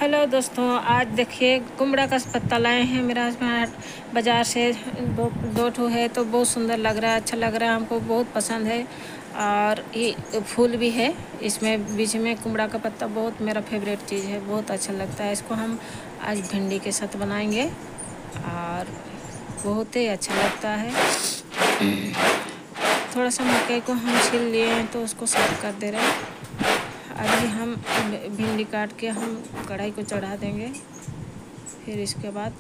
Hello दोस्तों, आज देखिए कुमड़ा का पत्ता लाए हैं मेरा हस्बैंड बाज़ार से। दो ठो है तो बहुत सुंदर लग रहा है, अच्छा लग रहा है, हमको बहुत पसंद है। और ये फूल भी है इसमें बीच में। कुमड़ा का पत्ता बहुत मेरा फेवरेट चीज़ है, बहुत अच्छा लगता है। इसको हम आज भिंडी के साथ बनाएंगे और बहुत ही अच्छा लगता है। थोड़ा सा मकई को हम छील लिए हैं तो उसको साफ कर दे रहे हैं। अभी हम भिंडी काट के हम कढ़ाई को चढ़ा देंगे। फिर इसके बाद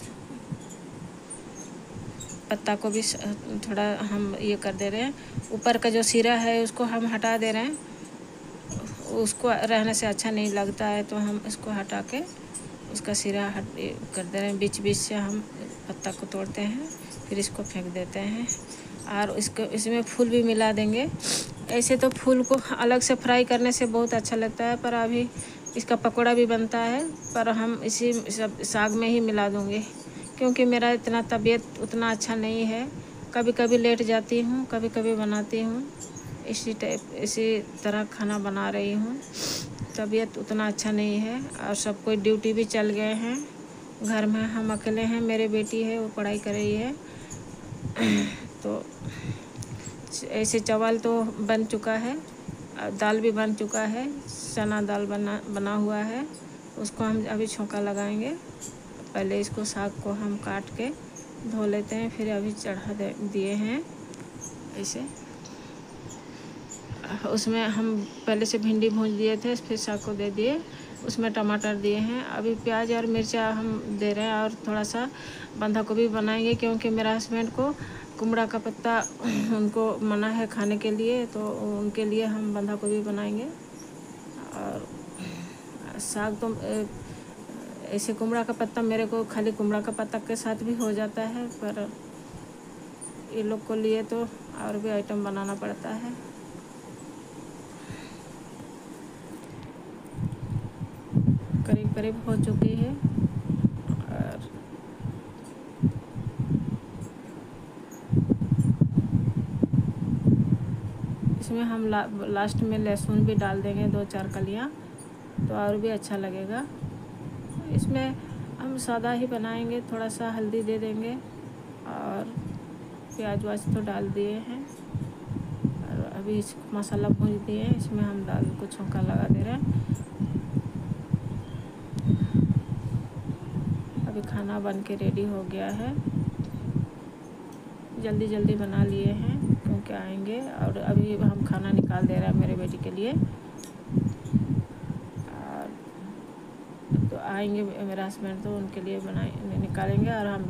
पत्ता को भी थोड़ा हम ये कर दे रहे हैं। ऊपर का जो सिरा है उसको हम हटा दे रहे हैं, उसको रहने से अच्छा नहीं लगता है, तो हम इसको हटा के उसका सिरा कर दे रहे हैं। बीच बीच से हम पत्ता को तोड़ते हैं, फिर इसको फेंक देते हैं और इसमें फूल भी मिला देंगे। ऐसे तो फूल को अलग से फ्राई करने से बहुत अच्छा लगता है, पर अभी इसका पकौड़ा भी बनता है, पर हम इसी साग में ही मिला दूँगी क्योंकि मेरा इतना तबीयत उतना अच्छा नहीं है। कभी कभी लेट जाती हूँ, कभी कभी बनाती हूँ। इसी तरह खाना बना रही हूँ। तबीयत उतना अच्छा नहीं है और सब कोई ड्यूटी भी चल गए हैं। घर में हम अकेले हैं, मेरी बेटी है वो पढ़ाई कर रही है। तो ऐसे चावल तो बन चुका है, दाल भी बन चुका है, चना दाल बना हुआ है। उसको हम अभी छौंका लगाएंगे। पहले इसको साग को हम काट के धो लेते हैं, फिर अभी चढ़ा दिए हैं ऐसे। उसमें हम पहले से भिंडी भूंज दिए थे, फिर साग को दे दिए, उसमें टमाटर दिए हैं। अभी प्याज और मिर्चा हम दे रहे हैं और थोड़ा सा बंधा गोभी बनाएंगे क्योंकि मेरा हस्बैंड को कुमड़ा का पत्ता उनको मना है खाने के लिए, तो उनके लिए हम बंधा गोभी बनाएंगे। और साग तो ऐसे कुमड़ा का पत्ता मेरे को खाली कुमड़ा का पत्ता के साथ भी हो जाता है, पर ये लोग को लिए तो और भी आइटम बनाना पड़ता है। करीब करीब हो चुकी है और इसमें हम लास्ट में लहसुन भी डाल देंगे, 2-4 कलियां, तो और भी अच्छा लगेगा। इसमें हम सादा ही बनाएंगे, थोड़ा सा हल्दी दे देंगे और प्याज वाज तो डाल दिए हैं और अभी इस मसाला भून दिए हैं। इसमें हम दाल को छौंका लगा दे रहे हैं। अभी खाना बन के रेडी हो गया है, जल्दी जल्दी बना लिए हैं क्योंकि आएंगे। और अभी हम खाना निकाल दे रहे हैं मेरे बेटी के लिए। और तो आएंगे मेरा हस्बैंड, तो उनके लिए निकालेंगे और हम